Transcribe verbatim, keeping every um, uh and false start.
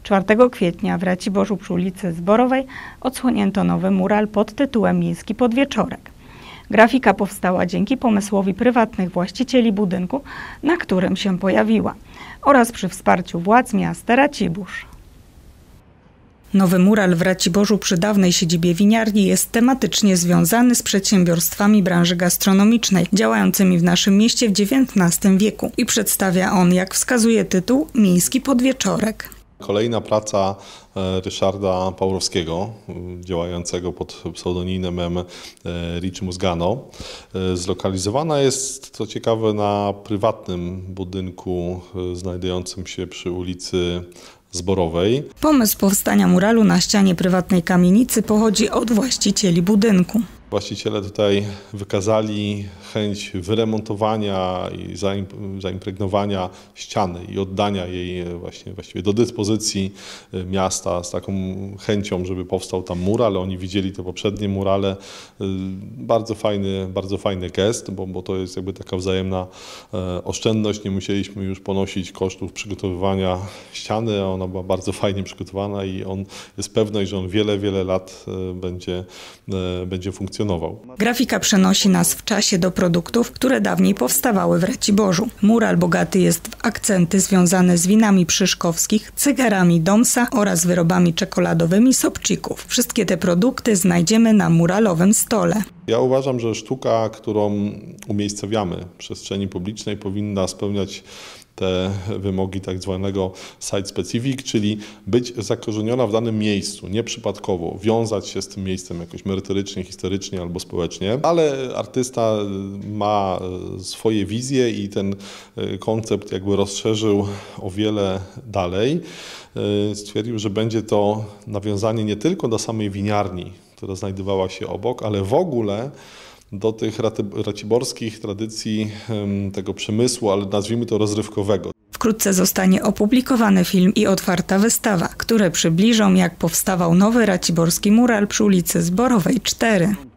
czwartego kwietnia w Raciborzu przy ulicy Zborowej odsłonięto nowy mural pod tytułem Miejski Podwieczorek. Grafika powstała dzięki pomysłowi prywatnych właścicieli budynku, na którym się pojawiła, oraz przy wsparciu władz miasta Racibórz. Nowy mural w Raciborzu przy dawnej siedzibie winiarni jest tematycznie związany z przedsiębiorstwami branży gastronomicznej działającymi w naszym mieście w dziewiętnastym wieku i przedstawia on, jak wskazuje tytuł, Miejski Podwieczorek. Kolejna praca Ryszarda Pawłowskiego, działającego pod pseudonimem Ricci Musgano. Zlokalizowana jest, co ciekawe, na prywatnym budynku znajdującym się przy ulicy Zborowej. Pomysł powstania muralu na ścianie prywatnej kamienicy pochodzi od właścicieli budynku. Właściciele tutaj wykazali chęć wyremontowania i zaimpregnowania ściany i oddania jej właśnie właściwie do dyspozycji miasta z taką chęcią, żeby powstał tam mural. Oni widzieli te poprzednie murale. Bardzo fajny, bardzo fajny gest, bo, bo to jest jakby taka wzajemna oszczędność. Nie musieliśmy już ponosić kosztów przygotowywania ściany. Ona była bardzo fajnie przygotowana i on jest pewność, że on wiele, wiele lat będzie, będzie funkcjonował. Grafika przenosi nas w czasie do produktów, które dawniej powstawały w Raciborzu. Mural bogaty jest w akcenty związane z winami Przyszkowskich, cygarami Domsa oraz wyrobami czekoladowymi Sobczyków. Wszystkie te produkty znajdziemy na muralowym stole. Ja uważam, że sztuka, którą umiejscowiamy w przestrzeni publicznej, powinna spełniać te wymogi tak zwanego site specific, czyli być zakorzeniona w danym miejscu, nieprzypadkowo, wiązać się z tym miejscem jakoś merytorycznie, historycznie albo społecznie, ale artysta ma swoje wizje i ten koncept jakby rozszerzył o wiele dalej. Stwierdził, że będzie to nawiązanie nie tylko do samej winiarni, która znajdowała się obok, ale w ogóle do tych raciborskich tradycji tego przemysłu, ale nazwijmy to rozrywkowego. Wkrótce zostanie opublikowany film i otwarta wystawa, które przybliżą, jak powstawał nowy raciborski mural przy ulicy Zborowej cztery.